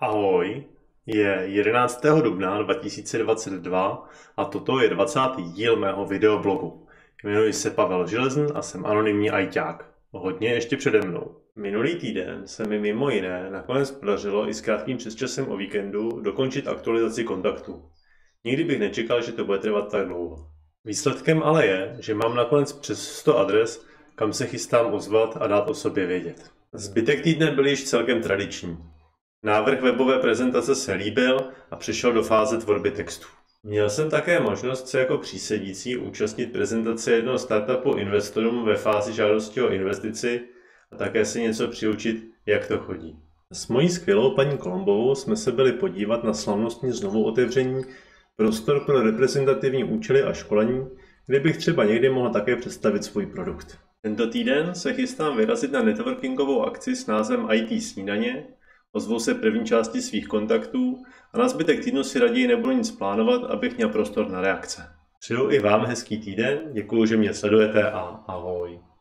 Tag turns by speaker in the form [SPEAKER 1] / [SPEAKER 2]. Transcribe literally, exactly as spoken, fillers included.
[SPEAKER 1] Ahoj, je jedenáctého dubna dva tisíce dvacet dva a toto je dvacátý díl mého videoblogu. Jmenuji se Pavel Železn a jsem anonymní ajťák. Hodně ještě přede mnou. Minulý týden se mi mimo jiné nakonec podařilo i s krátkým přesčasem o víkendu dokončit aktualizaci kontaktů. Nikdy bych nečekal, že to bude trvat tak dlouho. Výsledkem ale je, že mám nakonec přes sto adres, kam se chystám ozvat a dát o sobě vědět. Zbytek týdne byl již celkem tradiční. Návrh webové prezentace se líbil a přešel do fáze tvorby textu. Měl jsem také možnost se jako přísedící účastnit prezentace jednoho startupu investorům ve fázi žádosti o investici a také si něco přiučit, jak to chodí. S mojí skvělou paní Kolombovou jsme se byli podívat na slavnostní znovu otevření prostor pro reprezentativní účely a školení, kde bych třeba někdy mohl také představit svůj produkt. Tento týden se chystám vyrazit na networkingovou akci s názvem í té snídaně. Ozvou se první části svých kontaktů a na zbytek týdnu si raději nebudu nic plánovat, abych měl prostor na reakce. Přeju i vám hezký týden, děkuju, že mě sledujete a ahoj.